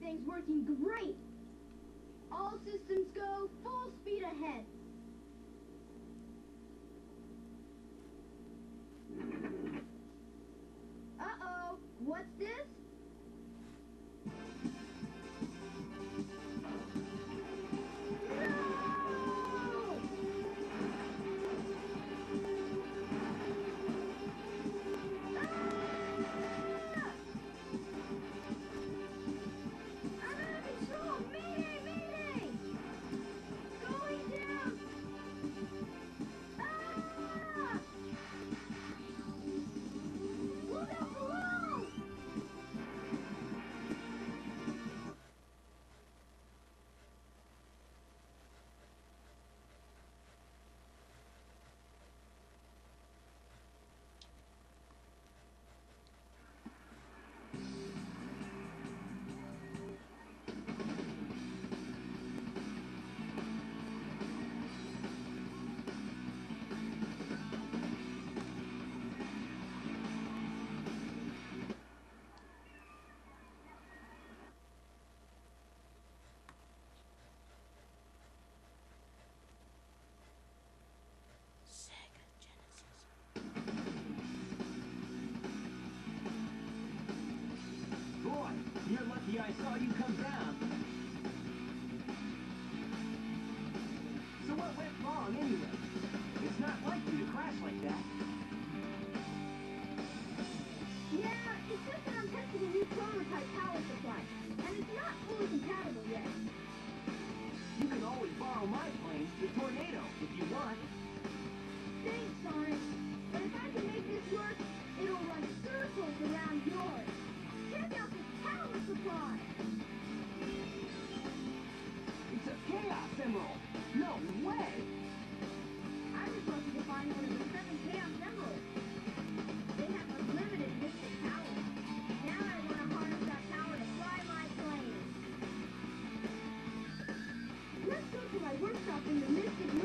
Everything's working great. All systems go, full speed ahead. Uh-oh, what's this? You're lucky I saw you come down. So what went wrong anyway? It's not like you to crash like that. Yeah, it's just that I'm testing a new prototype power supply, and it's not fully compatible yet. You can always borrow my planes, the Tornado, if you want. Thanks, Sonic. But if I can make this work, it'll run circles around yours. Check out this power supply! It's a Chaos Emerald! No way! I was lucky to find one of the 7 Chaos Emeralds. They have unlimited mystic power. Now I want to harness that power to fly my plane. Let's go to my workshop in the Mystic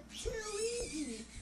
too easy.